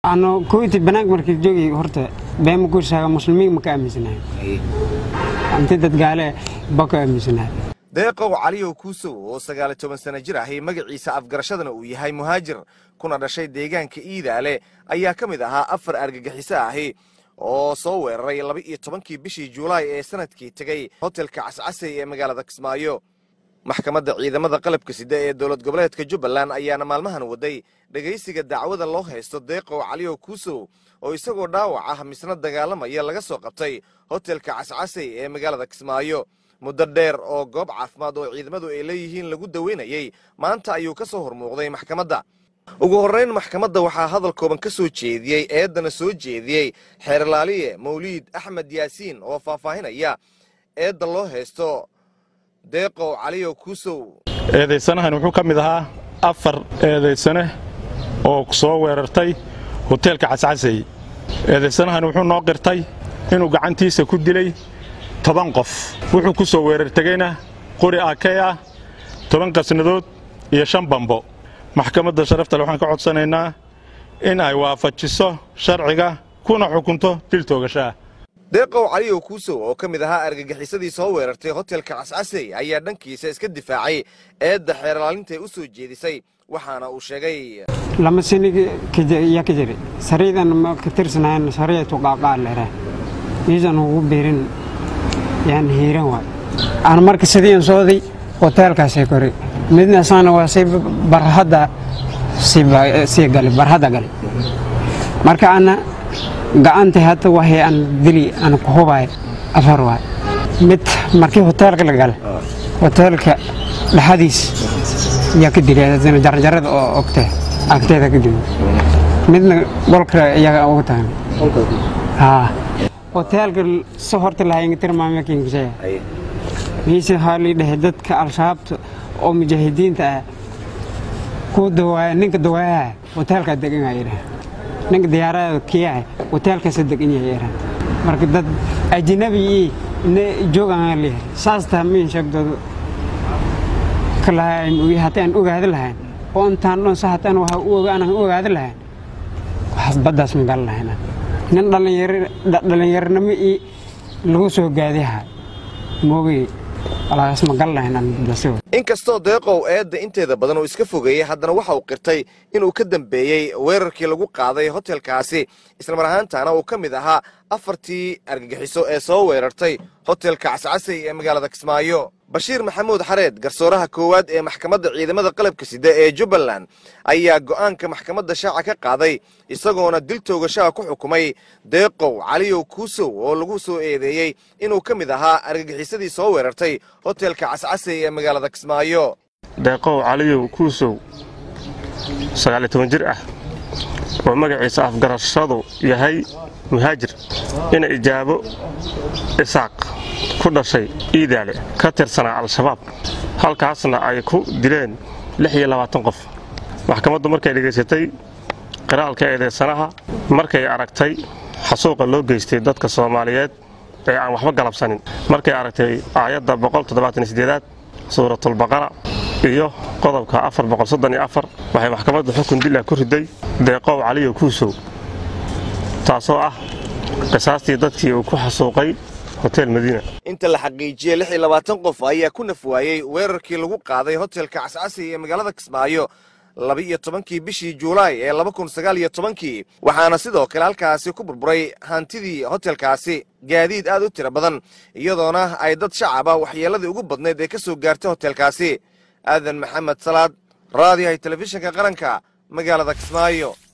أنا كويتي بناك مركز جوجي هرت بهم كل شيء مسلمين مكان مسناه. أنت تتقاله بقى مسناه. deeqow cali oo kuusow oo 19 sano jir ah ee magaciisa afgarashadana uu yahay muhaajir kuna dhashay deegaanka Iidaale ayaa kamid ahaa afar argagixiso ah oo soo weeraray 12kii bishii Juulaay ee sanadkii tagay hotelka Cascasay ee magaalada Kismaayo maxkamadda ciidamada qalabka sida ee dawlad goboleedka Jubbaland ayaana maalmahan waday dhageysiga dacwada loo haysto deeqow cali oo kuusow oo isagoo dhaawac ah misna dagaalamaya laga soo qabtay hotelka Cascasay ee magaalada Kismaayo muddo dheer oo goob caafimaad oo ciidamadu ay leeyihiin lagu daweynayay maanta ayuu ka soo hormuuqday maxkamadda ugu horeyn maxkamadda waxaa hadal kooban ka soo jeediyay eedana soo jeediyay xeerlaaliye Mawliid Axmed Yaasiin oo faahfaahinaya eedda loo haysto deeqow cali oo kuusow eedeysanahan wuxuu ka mid ahaa afar eedeysane oo soo weerartay hotelka Cascasay eedeysanahan wuxuu noo qirtay inuu gacantiisa ku dilay 10 qof wuxuu ku soo weerartagayna qori aakaya 10 qasnadood iyo 5 bambo maxkamadda sharafta waxaan ka codsanaynaa in ay waafajiso sharciga kuna xukunto dil toogasho deeqow cali oo kuusow oo kamid ahaa argagixisadii soo weerartay hotelka Cascasay ayaa dhankiisa iska difaacay eedda xeerlaalinta u soo jeedisay waxaana uu sheegay lama sinigi kajiri sariidan ma ka tirsanaan sariitu qaaqaal leeyahay iisan ugu beerin يعني هيران واي أنا مركز سدين صودي hotel كاسي كوري مدنا سانا واسي برهدا سي قال برهدا قال مركا أنا قانتي هات وهي أن دلي أنا كهوباي أفر واي مت مركي hotel كلا قال hotel ك الحديث يا كدري هذا زين جرد أكته ذا كدري مدنا بولكرا يا أوتان ها hotel صهرت لها ينتر ما مكين جاي ميس هالي دهدت كالشاب أو مجاهدين تا كودوا نك دواء hotel كدقين غيره نك ديارة كيا hotel كسدقين غيره مركز أجنبي نجوا عليه ساست همين شقد كلها ويهاتين وجهاد لهن وانتان لون ساعتين وأنا وجهاد لهن بدأس من قال لهنا nin dhalinyarnimo lagu soo gaadiha moogi alaas ma gal lahayn dadasoo inkastoo deeqow eedda inteeda badan oo iska fogeeyay haddana waxa uu qirtay inuu ka dambeeyay weerarkii lagu qaaday hotelkaasi isla mar ahaantaana uu ka mid ahaa afartii argagixiso ee soo weerartay hotelka Cascasay ee magaalada Kismaayo Bashiir Maxamuud Xareed garsooraha koowaad ee maxkamadda ciidamada qalabka sida ee Jubbaland ayaa go'aanka maxkamadda shaaca ka qaaday isagoona dil toogasho ku xukumay deeqow cali oo kuusow oo lagu soo eedeeyay inuu ka mid ahaa argagixisadii soo weerartay hotelka Cascasay ee magaalada Kismaayo deeqow cali oo kuusow 19 jir ah oo magaciisa afgarashadu yahay muhaajir in ijaabo isaaq ku dhashay Iidaale ka tirsanaa al-shabaab halkaasna ay ku dileen 26 qof maxkamaddu markay dhageysatay qiraalka eedeysanaha markay aragtay xasuuqa loo geystay dadka Soomaaliyeed ee aan waxba galabsanin markay aragtay aayadda 178 suuratul baqara iyo qodobka 434 waxay maxkamaddu xukun dil ku riday deeqow cali oo kuusow taasoo ah qisaastii dadkii uu ku xasuuqay hotel Madiina inta la xaqiijiyay 26 qof ayaa ku nafwaayay weerarkii lagu qaaday hotelka Cascasay ee magaalada Kismaayo 12kii bishii Juulaay ee 2019 waxaana sidoo kale halkaasi ku burburay hantidii hotelkaasi gaadiid aad u tiro badan iyadoona ay dad shacab ah waxyeeladii ugu badneed ee ka soo gaartay hotelkaasi aadan maxamed salaad raadiyaha telefishinka qaranka magaalada Kismaayo